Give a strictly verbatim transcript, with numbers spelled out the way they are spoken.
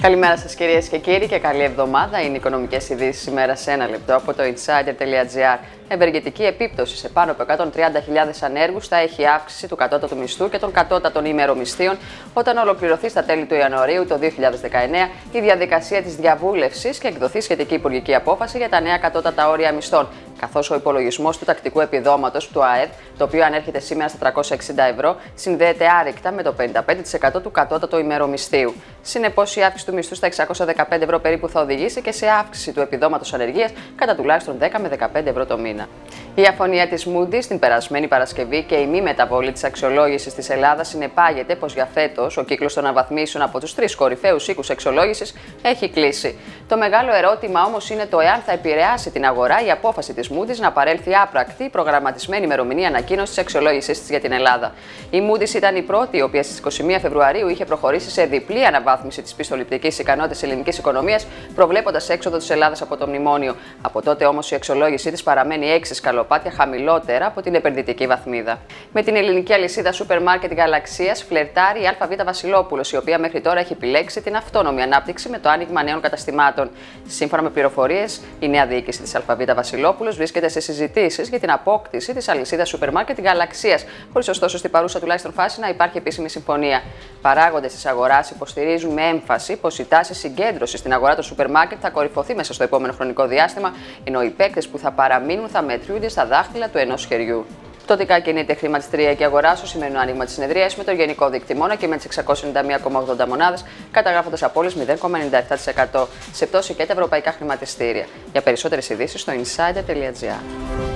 Καλημέρα σας κυρίες και κύριοι και καλή εβδομάδα. Είναι οι οικονομικές ειδήσεις σήμερα σε ένα λεπτό από το insider τελεία gr. Ευεργετική επίπτωση σε πάνω από εκατόν τριάντα χιλιάδες ανέργους θα έχει αύξηση του κατώτατου μισθού και των κατώτατων ημερομισθείων όταν ολοκληρωθεί στα τέλη του Ιανουαρίου το δύο χιλιάδες δεκαεννέα η διαδικασία της διαβούλευσης και εκδοθεί σχετική υπουργική απόφαση για τα νέα κατώτατα όρια μισθών. Καθώς ο υπολογισμός του τακτικού επιδόματος του ΑΕΔ, το οποίο ανέρχεται σήμερα στα τριακόσια εξήντα ευρώ, συνδέεται άρρηκτα με το πενήντα πέντε τοις εκατό του κατώτατου ημερομισθείου. Συνεπώς, η αύξηση του μισθού στα εξακόσια δεκαπέντε ευρώ περίπου θα οδηγήσει και σε αύξηση του επιδόματος ανεργίας κατά τουλάχιστον δέκα με δεκαπέντε ευρώ το μήνα. Η αφωνία της Moody's την περασμένη Παρασκευή και η μη μεταβολή της αξιολόγησης της Ελλάδας συνεπάγεται πως για φέτος ο κύκλος των αναβαθμίσεων από τους τρεις κορυφαίους οίκους αξιολόγησης έχει κλείσει. Το μεγάλο ερώτημα όμως είναι το εάν θα επηρεάσει την αγορά η απόφαση της Moody's να παρέλθει άπρακτη η προγραμματισμένη ημερομηνία ανακοίνωσης της αξιολόγησης της για την Ελλάδα. Η Moody's ήταν η πρώτη, η οποία στις είκοσι μία Φεβρουαρίου είχε προχωρήσει σε διπλή αναβάθμιση της πιστοληπτικής ικανότητας της ελληνικής οικονομίας, προβλέποντας έξοδο της Ελλάδας από το μνημόνιο. Από τότε όμως η αξιολόγησή της παραμένει έξι σκαλοπάτια χαμηλότερα από την επενδυτική βαθμίδα. Με την ελληνική αλυσίδα σούπερ μάρκετ Γαλαξίας φλερτάρει η ΑΒ Βασιλόπουλος, η οποία μέχρι τώρα έχει επιλέξει την αυτόνομη ανάπτυξη με το άνοιγμα νέων καταστημάτων. Σύμφωνα με πληροφορίες, η νέα διοίκηση της ΑΒ Βασιλόπουλος βρίσκεται σε συζητήσεις για την απόκτηση της αλυσίδας σούπερ μάρκετ Γαλαξίας, χωρίς ωστόσο στην παρούσα τουλάχιστον φάση να υπάρχει επίσημη συμφωνία. Παράγοντες της αγοράς υποστηρίζουν με έμφαση πως η τάση συγκέντρωσης στην αγορά των σούπερ μάρκετ θα κορυφωθεί μέσα στο επόμενο χρονικό διάστημα, ενώ οι παίκτες που θα παραμείνουν θα μετριούνται στα δάχτυλα του ενός χεριού. Πτωτικά κινείται η χρηματιστηριακή αγορά στο σημερινό άνοιγμα της συνεδρίας με το γενικό δείκτη μόνο και με τις εξακόσιες ενενήντα μία κόμμα ογδόντα μονάδες, καταγράφοντας απώλειες μηδέν κόμμα ενενήντα επτά τοις εκατό σε πτώση και τα ευρωπαϊκά χρηματιστήρια. Για περισσότερες ειδήσεις στο insider τελεία gr.